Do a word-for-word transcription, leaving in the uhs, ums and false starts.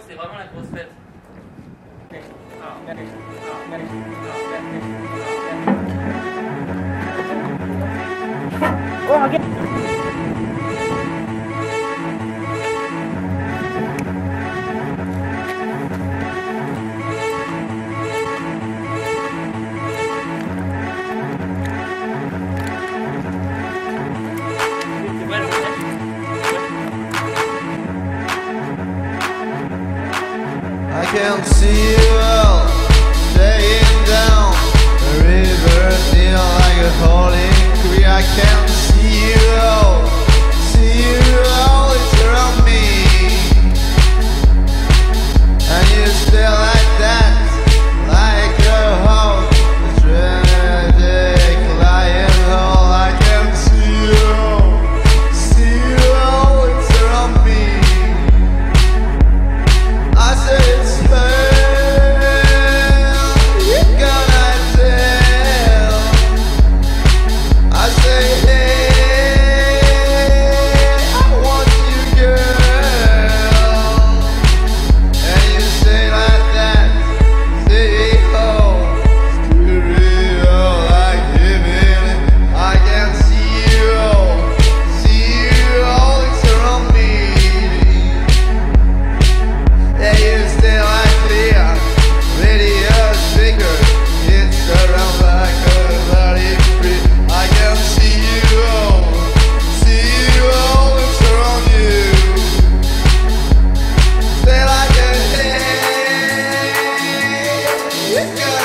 c'est vraiment la grosse fête. Oh, okay. I can see you all staying down the river, feel like a holy creek. I can see you all, see you all, it's around me, and you stay like that, like a hawk, a tragic lion hole. I can see you all, see you all, it's around me. I say it's hell, you gonna tell. I say hey, I want you girl, and you say like that, say oh, stereo like heaven. I can see you all, see you all, it's around me. Yeah, you stay like clear, radio speaker, it's around like a bloody free. I can see you all, see you all, it's around you. Stay like a hey, you got